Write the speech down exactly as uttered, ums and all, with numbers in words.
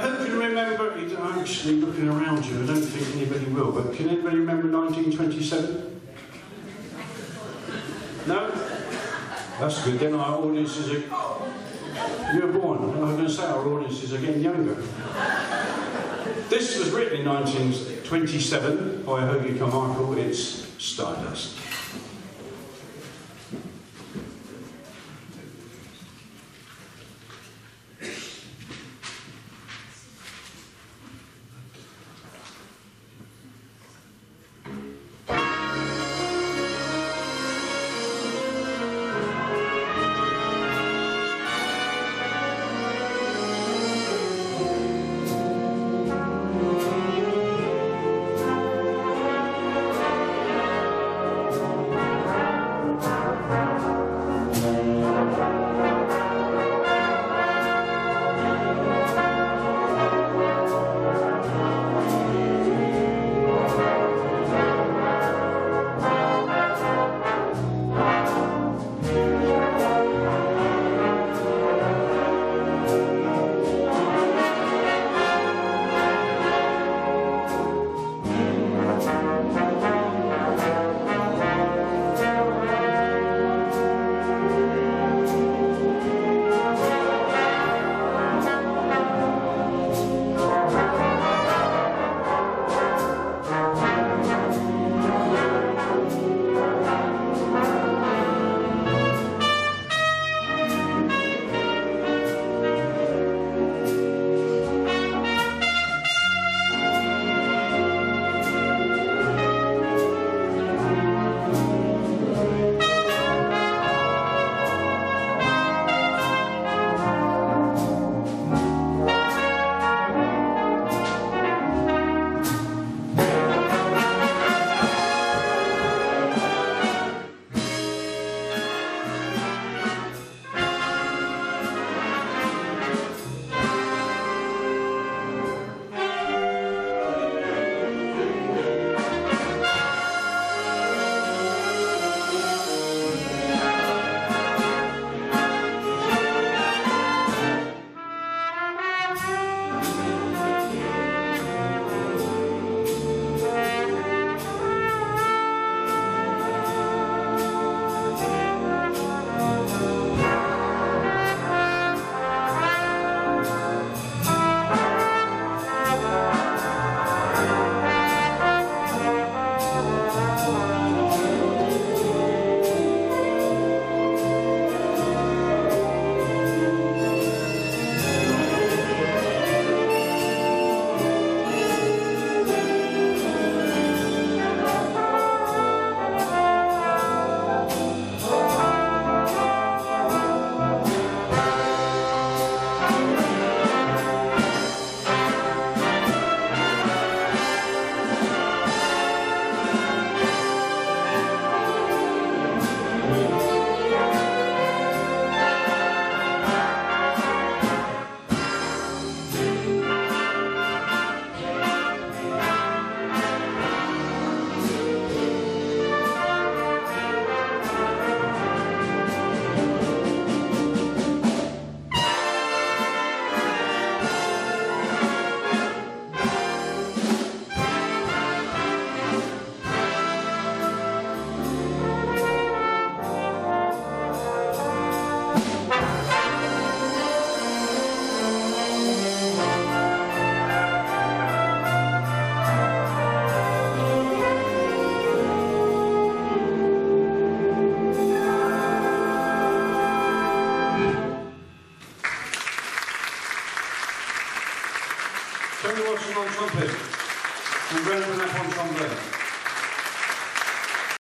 who can remember, I'm actually looking around you, I don't think anybody will, but can anybody remember nineteen twenty-seven? No? That's good, then our audiences are... You were born. I was going to say our audiences are getting younger. This was written in nineteen twenty-seven by Hoagie Carmichael. It's Stardust. Tony Watson on trumpet and Brendan Knapp on trombone.